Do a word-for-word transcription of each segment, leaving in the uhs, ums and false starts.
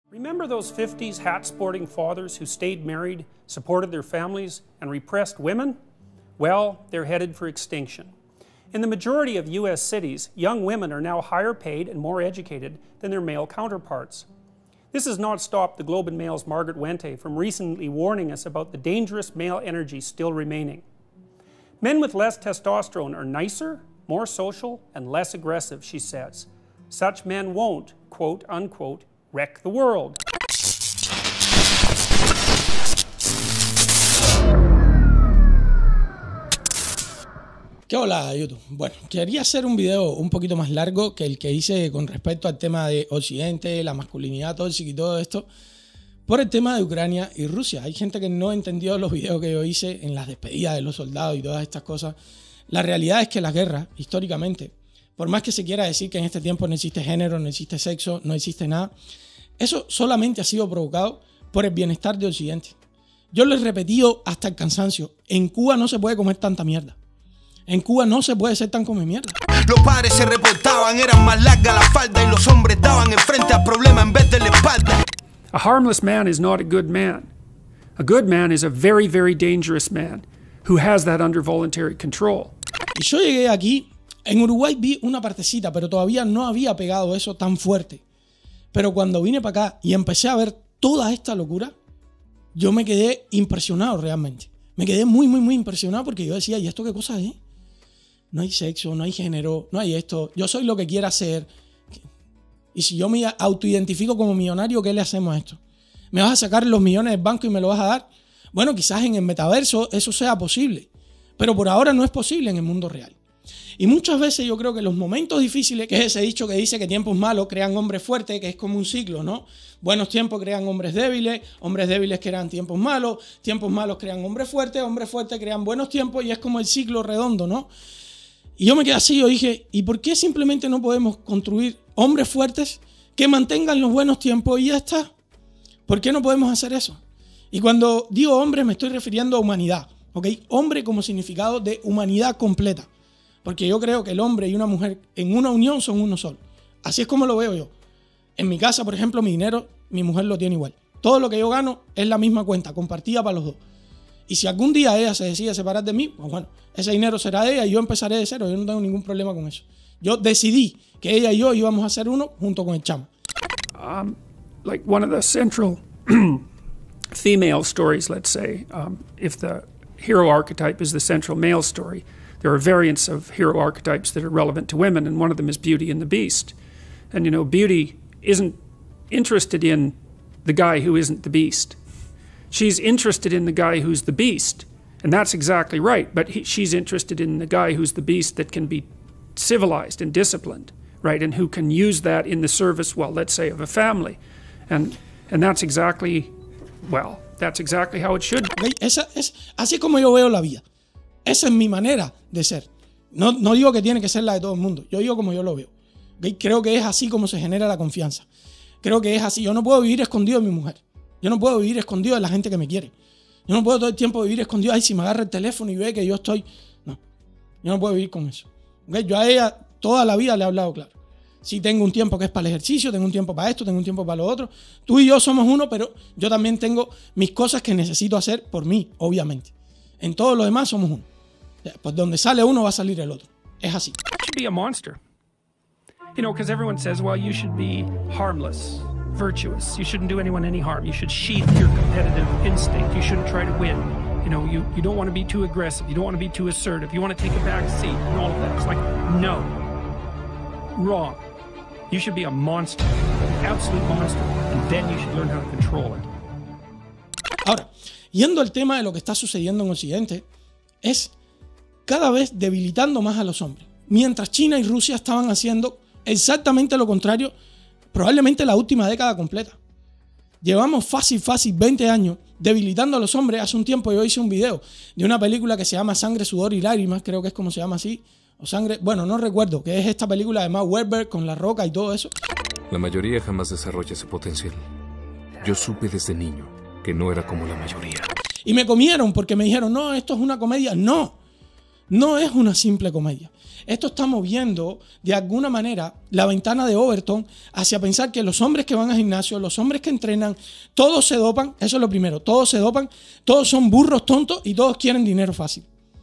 Remember those fifties hat-sporting fathers who stayed married, supported their families, and repressed women? Well, they're headed for extinction. In the majority of U S cities, young women are now higher paid and more educated than their male counterparts. This has not stopped the Globe and Mail's Margaret Wente from recently warning us about the dangerous male energy still remaining. Men with less testosterone are nicer, more social, and less aggressive, she says. Such men won't, quote unquote, wreck the world. ¿Qué hola YouTube? Bueno, quería hacer un video un poquito más largo que el que hice con respecto al tema de Occidente, la masculinidad tóxica y todo esto, por el tema de Ucrania y Rusia. Hay gente que no entendió los videos que yo hice en las despedidas de los soldados y todas estas cosas. La realidad es que las guerras, históricamente, por más que se quiera decir que en este tiempo no existe género, no existe sexo, no existe nada, eso solamente ha sido provocado por el bienestar de Occidente. Yo lo he repetido hasta el cansancio. En Cuba no se puede comer tanta mierda. En Cuba no se puede ser tan come mierda. Los padres se reportaban, eran más largas la falda y los hombres daban enfrente al problema en vez de la espalda. A harmless man is not a good man. A good man is a very, very dangerous man who has that under voluntary control. Y yo llegué aquí, en Uruguay vi una partecita, pero todavía no había pegado eso tan fuerte. Pero cuando vine para acá y empecé a ver toda esta locura, yo me quedé impresionado realmente. Me quedé muy, muy, muy impresionado porque yo decía, ¿y esto qué cosa es? No hay sexo, no hay género, no hay esto. Yo soy lo que quiera ser. Y si yo me autoidentifico como millonario, ¿qué le hacemos a esto? ¿Me vas a sacar los millones del banco y me lo vas a dar? Bueno, quizás en el metaverso eso sea posible. Pero por ahora no es posible en el mundo real. Y muchas veces yo creo que los momentos difíciles, que es ese dicho que dice que tiempos malos crean hombres fuertes, que es como un ciclo, ¿no? Buenos tiempos crean hombres débiles, hombres débiles crean tiempos malos, tiempos malos crean hombres fuertes, hombres fuertes crean buenos tiempos y es como el ciclo redondo, ¿no? Y yo me quedé así, yo dije, ¿y por qué simplemente no podemos construir hombres fuertes que mantengan los buenos tiempos y ya está? ¿Por qué no podemos hacer eso? Y cuando digo hombre me estoy refiriendo a humanidad, ¿ok? Hombre como significado de humanidad completa. Porque yo creo que el hombre y una mujer en una unión son uno solo. Así es como lo veo yo. En mi casa, por ejemplo, mi dinero, mi mujer lo tiene igual. Todo lo que yo gano es la misma cuenta, compartida para los dos. Y si algún día ella se decide separar de mí, pues bueno, ese dinero será de ella y yo empezaré de cero. Yo no tengo ningún problema con eso. Yo decidí que ella y yo íbamos a hacer uno junto con el chamo. Um, like one of the central female stories, let's say, um, if the hero archetype is the central male story, there are variants of hero archetypes that are relevant to women, and one of them is Beauty and the Beast. And, you know, Beauty isn't interested in the guy who isn't the Beast. She's interested in the guy who's the Beast, and that's exactly right, but he, she's interested in the guy who's the Beast that can be civilized and disciplined, right, and who can use that in the service, well, let's say, of a family. And, and that's exactly, well, that's exactly how it should be. Okay, esa es así como yo veo la vida. Esa es mi manera de ser. No, no digo que tiene que ser la de todo el mundo. Yo digo como yo lo veo. ¿Okay? Creo que es así como se genera la confianza. Creo que es así. Yo no puedo vivir escondido de mi mujer. Yo no puedo vivir escondido de la gente que me quiere. Yo no puedo todo el tiempo vivir escondido. Ay, si me agarra el teléfono y ve que yo estoy... No. Yo no puedo vivir con eso. ¿Okay? Yo a ella toda la vida le he hablado claro. Sí, tengo un tiempo que es para el ejercicio, tengo un tiempo para esto, tengo un tiempo para lo otro. Tú y yo somos uno, pero yo también tengo mis cosas que necesito hacer por mí, obviamente. En todo lo demás somos uno. Pues donde sale uno va a salir el otro. Es así. You should be a monster. You know, because everyone says, well, you should be harmless, virtuous. You shouldn't do anyone any harm. You should sheath your competitive instinct. You shouldn't try to win. You know, you, you don't want to be too aggressive. You don't want to be too assertive. You want to take a back seat and all of that. It's like, no. Wrong. You should be a monster. An absolute monster. And then you should learn how to control it. Ahora, yendo al tema de lo que está sucediendo en Occidente, es cada vez debilitando más a los hombres. Mientras China y Rusia estaban haciendo exactamente lo contrario, probablemente la última década completa. Llevamos fácil, fácil veinte años debilitando a los hombres. Hace un tiempo yo hice un video de una película que se llama Sangre, Sudor y Lágrimas, creo que es como se llama así, o Sangre, bueno, no recuerdo, que es esta película de Mark Wahlberg con La Roca y todo eso. La mayoría jamás desarrolla su potencial. Yo supe desde niño que no era como la mayoría. Y me comieron porque me dijeron, no, esto es una comedia. No. no es una simple comedia. Esto está moviendo de alguna manera la ventana de Overton hacia pensar que los hombres que van al gimnasio, los hombres que entrenan, todos se dopan. Eso es lo primero, todos se dopan, todos son burros tontos y todos quieren dinero fácil.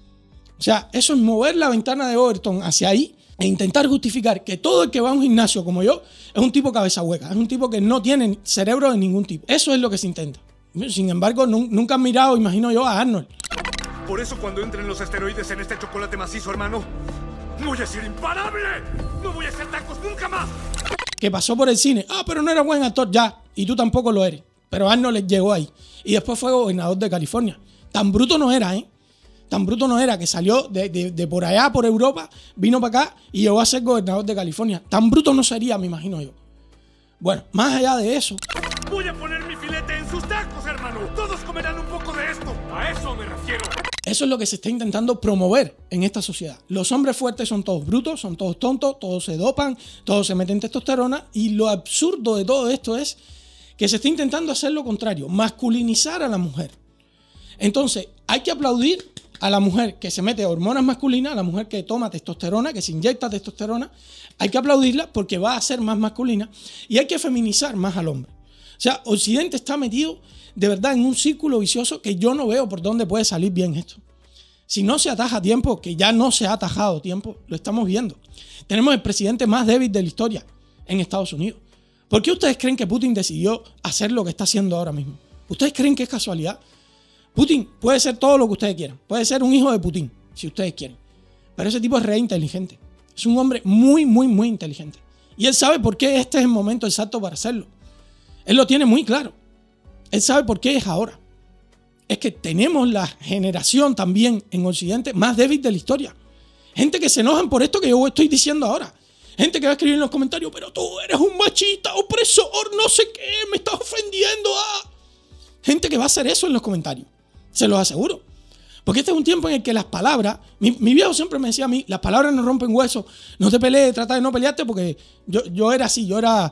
O sea, eso es mover la ventana de Overton hacia ahí e intentar justificar que todo el que va a un gimnasio como yo es un tipo cabeza hueca, es un tipo que no tiene cerebro de ningún tipo. Eso es lo que se intenta. Sin embargo, nunca han mirado, imagino yo, a Arnold. Por eso cuando entren los esteroides en este chocolate macizo, hermano, voy a ser imparable. No voy a hacer tacos nunca más. Que pasó por el cine. Ah, pero no era buen actor. Ya. Y tú tampoco lo eres. Pero Arnold llegó ahí. Y después fue gobernador de California. Tan bruto no era, ¿eh? Tan bruto no era que salió de, de, de por allá, por Europa, vino para acá y llegó a ser gobernador de California. Tan bruto no sería, me imagino yo. Bueno, más allá de eso... Voy a poner mi filete en sus tacos, hermano. Todos comerán un poco de esto. A eso me refiero. Eso es lo que se está intentando promover en esta sociedad. Los hombres fuertes son todos brutos, son todos tontos, todos se dopan, todos se meten testosterona. Y lo absurdo de todo esto es que se está intentando hacer lo contrario, masculinizar a la mujer. Entonces, hay que aplaudir a la mujer que se mete hormonas masculinas, a la mujer que toma testosterona, que se inyecta testosterona. Hay que aplaudirla porque va a ser más masculina y hay que feminizar más al hombre. O sea, Occidente está metido de verdad en un círculo vicioso que yo no veo por dónde puede salir bien esto. Si no se ataja a tiempo, que ya no se ha atajado a tiempo, lo estamos viendo. Tenemos el presidente más débil de la historia en Estados Unidos. ¿Por qué ustedes creen que Putin decidió hacer lo que está haciendo ahora mismo? ¿Ustedes creen que es casualidad? Putin puede ser todo lo que ustedes quieran. Puede ser un hijo de Putin, si ustedes quieren. Pero ese tipo es re inteligente. Es un hombre muy, muy, muy inteligente. Y él sabe por qué este es el momento exacto para hacerlo. Él lo tiene muy claro. Él sabe por qué es ahora. Es que tenemos la generación también en Occidente más débil de la historia. Gente que se enojan por esto que yo estoy diciendo ahora. Gente que va a escribir en los comentarios, pero tú eres un machista, opresor, no sé qué, me estás ofendiendo. Ah. Gente que va a hacer eso en los comentarios. Se los aseguro. Porque este es un tiempo en el que las palabras... Mi, mi viejo siempre me decía a mí, las palabras no rompen huesos. No te pelees, trata de no pelearte porque yo, yo era así, yo era...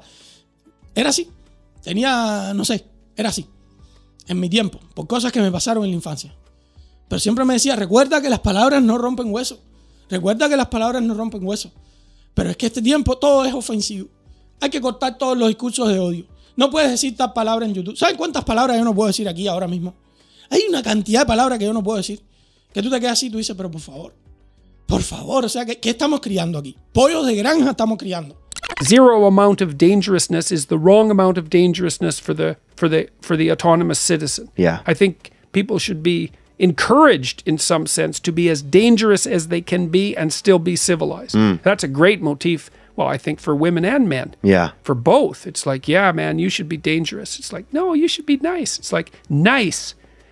Era así. Tenía, no sé, era así. En mi tiempo, por cosas que me pasaron en la infancia. Pero siempre me decía, recuerda que las palabras no rompen huesos. Recuerda que las palabras no rompen huesos. Pero es que este tiempo todo es ofensivo. Hay que cortar todos los discursos de odio. No puedes decir tal palabra en YouTube. ¿Saben cuántas palabras yo no puedo decir aquí ahora mismo? Hay una cantidad de palabras que yo no puedo decir. Que tú te quedas así y tú dices, pero por favor. Por favor, o sea, ¿qué, qué estamos criando aquí? Pollos de granja estamos criando. Zero amount of dangerousness is the wrong amount of dangerousness for the for the for the autonomous citizen. Yeah. I think people should be encouraged in some sense to be as dangerous as they can be and still be civilized. Mm. That's a great motif. Well, I think for women and men. Yeah. For both. It's like, yeah, man, you should be dangerous. It's like, no, you should be nice. It's like, nice.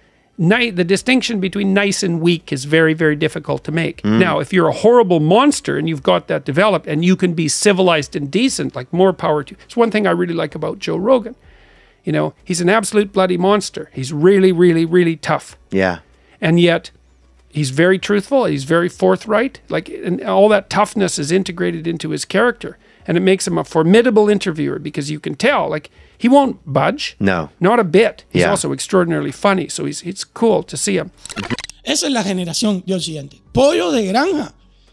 Ni- the distinction between nice and weak is very, very difficult to make. Mm. Now, if you're a horrible monster and you've got that developed and you can be civilized and decent, like more power to you. It's one thing I really like about Joe Rogan. You know, he's an absolute bloody monster. He's really, really, really tough. Yeah. And yet, he's very truthful. He's very forthright. Like, and all that toughness is integrated into his character. And it makes him a formidable interviewer because you can tell, like, he won't budge. No. Not a bit. He's Yeah. also extraordinarily funny. So he's, it's cool to see him. Esa es la generación de Occidente. Pollo de granja.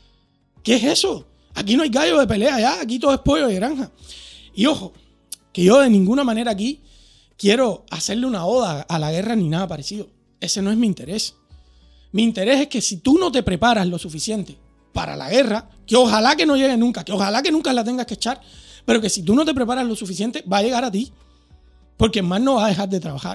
¿Qué es eso? Aquí no hay gallo de pelea ya. Aquí todo es pollo de granja. Y ojo, que yo de ninguna manera aquí quiero hacerle una oda a la guerra ni nada parecido. Ese no es mi interés. Mi interés es que si tú no te preparas lo suficiente para la guerra, que ojalá que no llegue nunca, que ojalá que nunca la tengas que echar, pero que si tú no te preparas lo suficiente, va a llegar a ti. Porque el man no va a dejar de trabajar.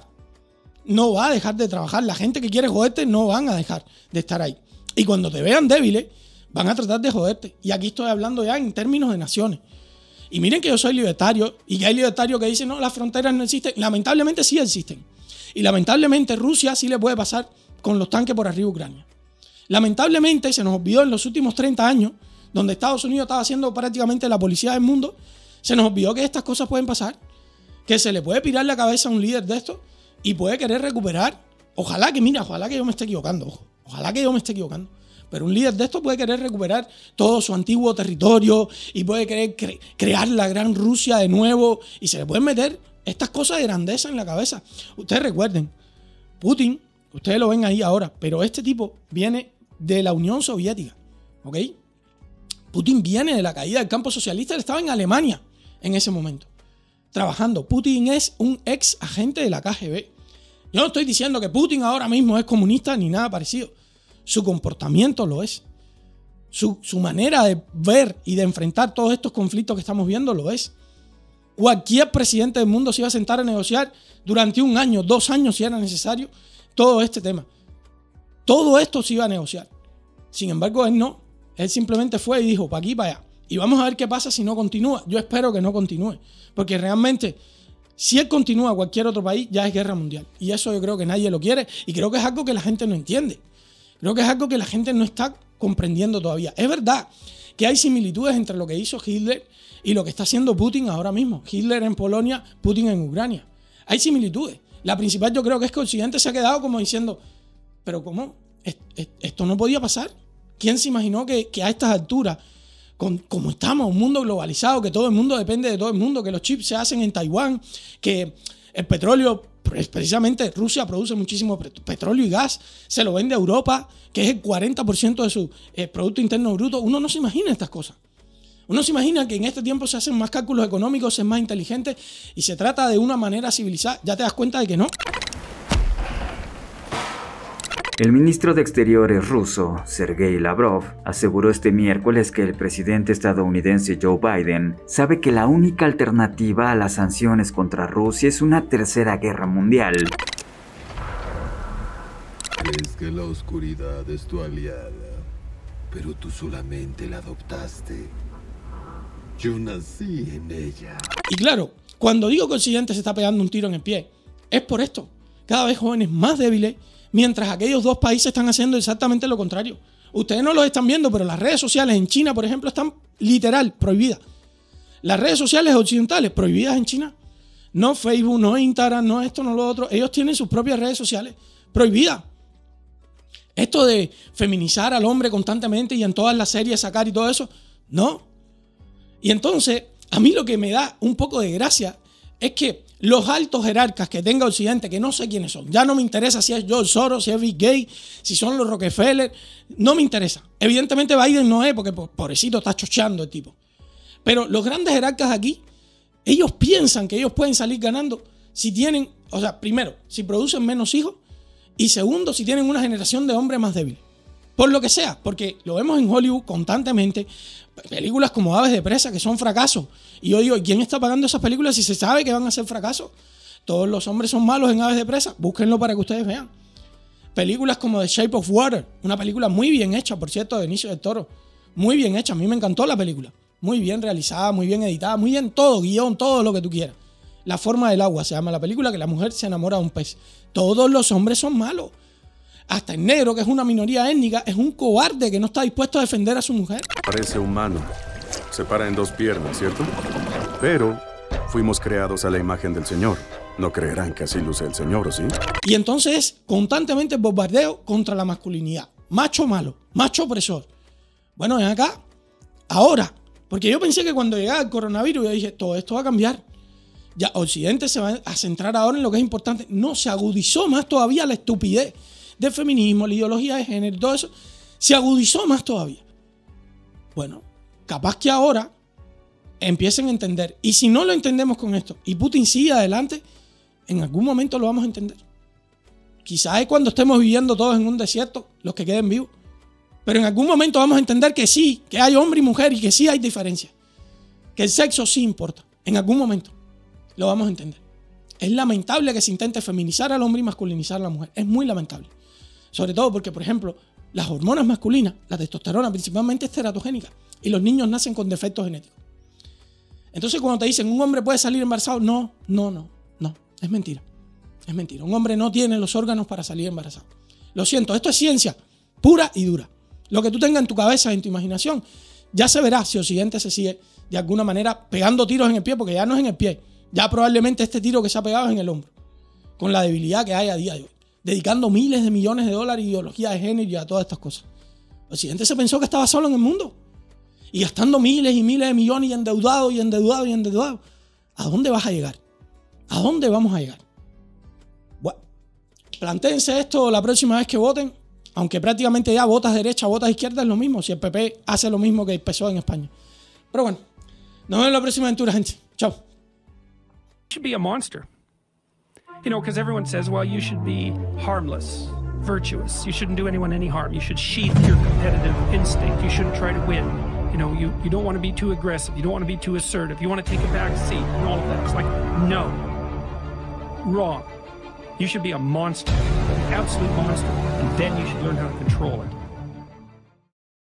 No va a dejar de trabajar. La gente que quiere joderte no van a dejar de estar ahí. Y cuando te vean débiles, van a tratar de joderte. Y aquí estoy hablando ya en términos de naciones. Y miren que yo soy libertario y que hay libertarios que dicen, no, las fronteras no existen. Lamentablemente sí existen. Y lamentablemente Rusia sí le puede pasar con los tanques por arriba a Ucrania. Lamentablemente se nos olvidó en los últimos treinta años, donde Estados Unidos estaba siendo prácticamente la policía del mundo, se nos olvidó que estas cosas pueden pasar, que se le puede pirar la cabeza a un líder de esto y puede querer recuperar. Ojalá que, mira, ojalá que yo me esté equivocando, ojo, ojalá que yo me esté equivocando. Pero un líder de esto puede querer recuperar todo su antiguo territorio y puede querer cre- crear la gran Rusia de nuevo y se le pueden meter estas cosas de grandeza en la cabeza. Ustedes recuerden, Putin, ustedes lo ven ahí ahora, pero este tipo viene de la Unión Soviética. ¿Ok? Putin viene de la caída del campo socialista, él estaba en Alemania en ese momento, trabajando. Putin es un ex agente de la K G B. Yo no estoy diciendo que Putin ahora mismo es comunista ni nada parecido. Su comportamiento lo es. Su, su manera de ver y de enfrentar todos estos conflictos que estamos viendo lo es. Cualquier presidente del mundo se iba a sentar a negociar durante un año, dos años si era necesario, todo este tema. Todo esto se iba a negociar. Sin embargo, él no. Él simplemente fue y dijo, para aquí, para allá. Y vamos a ver qué pasa si no continúa. Yo espero que no continúe. Porque realmente, si él continúa a cualquier otro país, ya es guerra mundial. Y eso yo creo que nadie lo quiere. Y creo que es algo que la gente no entiende. Creo que es algo que la gente no está comprendiendo todavía. Es verdad que hay similitudes entre lo que hizo Hitler y lo que está haciendo Putin ahora mismo. Hitler en Polonia, Putin en Ucrania. Hay similitudes. La principal yo creo que es que Occidente se ha quedado como diciendo, pero ¿cómo? Esto no podía pasar. ¿Quién se imaginó que, que a estas alturas, con, como estamos, un mundo globalizado, que todo el mundo depende de todo el mundo, que los chips se hacen en Taiwán, que el petróleo, precisamente Rusia produce muchísimo petróleo y gas, se lo vende a Europa, que es el cuarenta por ciento de su eh, Producto Interno Bruto? Uno no se imagina estas cosas. Uno se imagina que en este tiempo se hacen más cálculos económicos, se es más inteligente y se trata de una manera civilizada. Ya te das cuenta de que no. El ministro de Exteriores ruso, Sergei Lavrov, aseguró este miércoles que el presidente estadounidense Joe Biden sabe que la única alternativa a las sanciones contra Rusia es una tercera guerra mundial. Crees que la oscuridad es tu aliada, pero tú solamente la adoptaste. Yo nací en ella. Y claro, cuando digo que Occidente se está pegando un tiro en el pie, es por esto. Cada vez jóvenes más débiles, mientras aquellos dos países están haciendo exactamente lo contrario. Ustedes no lo están viendo, pero las redes sociales en China, por ejemplo, están literal prohibidas. Las redes sociales occidentales prohibidas en China. No Facebook, no Instagram, no esto, no lo otro. Ellos tienen sus propias redes sociales prohibidas. Esto de feminizar al hombre constantemente y en todas las series sacar y todo eso, no. Y entonces, a mí lo que me da un poco de gracia es que los altos jerarcas que tenga Occidente, que no sé quiénes son, ya no me interesa si es George Soros, si es Bill Gates, si son los Rockefeller, no me interesa. Evidentemente Biden no es, porque pobrecito está chocheando el tipo. Pero los grandes jerarcas aquí, ellos piensan que ellos pueden salir ganando si tienen, o sea, primero, si producen menos hijos y segundo, si tienen una generación de hombres más débiles. Por lo que sea, porque lo vemos en Hollywood constantemente, películas como Aves de Presa que son fracasos. Y yo digo, ¿quién está pagando esas películas si se sabe que van a ser fracasos? Todos los hombres son malos en Aves de Presa, búsquenlo para que ustedes vean. Películas como The Shape of Water, una película muy bien hecha, por cierto, de Benicio del Toro. Muy bien hecha, a mí me encantó la película. Muy bien realizada, muy bien editada, muy bien todo, guión, todo lo que tú quieras. La forma del agua se llama la película, que la mujer se enamora de un pez. Todos los hombres son malos. Hasta el negro, que es una minoría étnica, es un cobarde que no está dispuesto a defender a su mujer. Parece humano. Se para en dos piernas, ¿cierto? Pero fuimos creados a la imagen del Señor. No creerán que así luce el Señor, ¿o sí? Y entonces, constantemente el bombardeo contra la masculinidad. Macho malo, macho opresor. Bueno, ven acá. Ahora, porque yo pensé que cuando llegaba el coronavirus, yo dije, todo esto va a cambiar. Ya Occidente se va a centrar ahora en lo que es importante. No, se agudizó más todavía la estupidez del feminismo, la ideología de género, todo eso. Se agudizó más todavía. Bueno, capaz que ahora empiecen a entender. Y si no lo entendemos con esto, y Putin sigue adelante, en algún momento lo vamos a entender. Quizás es cuando estemos viviendo todos en un desierto, los que queden vivos. Pero en algún momento vamos a entender que sí, que hay hombre y mujer y que sí hay diferencia. Que el sexo sí importa. En algún momento lo vamos a entender. Es lamentable que se intente feminizar al hombre y masculinizar a la mujer. Es muy lamentable. Sobre todo porque, por ejemplo, las hormonas masculinas, la testosterona principalmente, es teratogénica. Y los niños nacen con defectos genéticos. Entonces cuando te dicen un hombre puede salir embarazado, no, no, no, no. Es mentira. Es mentira. Un hombre no tiene los órganos para salir embarazado. Lo siento, esto es ciencia pura y dura. Lo que tú tengas en tu cabeza, en tu imaginación, ya se verá si Occidente se sigue de alguna manera pegando tiros en el pie, porque ya no es en el pie. Ya probablemente este tiro que se ha pegado es en el hombro. Con la debilidad que hay a día de hoy. Dedicando miles de millones de dólares a ideología de género y a todas estas cosas. Occidente se pensó que estaba solo en el mundo. Y gastando miles y miles de millones y endeudado y endeudado y endeudado. ¿A dónde vas a llegar? ¿A dónde vamos a llegar? Bueno, plantéense esto la próxima vez que voten. Aunque prácticamente ya votas derecha, votas izquierda es lo mismo, si el P P hace lo mismo que el P S O E en España. Pero bueno, nos vemos en la próxima aventura, gente. Chao. You should be a monster. You know, because everyone says, well, you should be harmless, virtuous. You shouldn't do anyone any harm. You should sheath your competitive instinct. You shouldn't try to win. You know, you, you don't want to be too aggressive. You don't want to be too assertive. You want to take a back seat and all of that. It's like, no. Wrong. You should be a monster, an absolute monster, and then you should learn how to control it.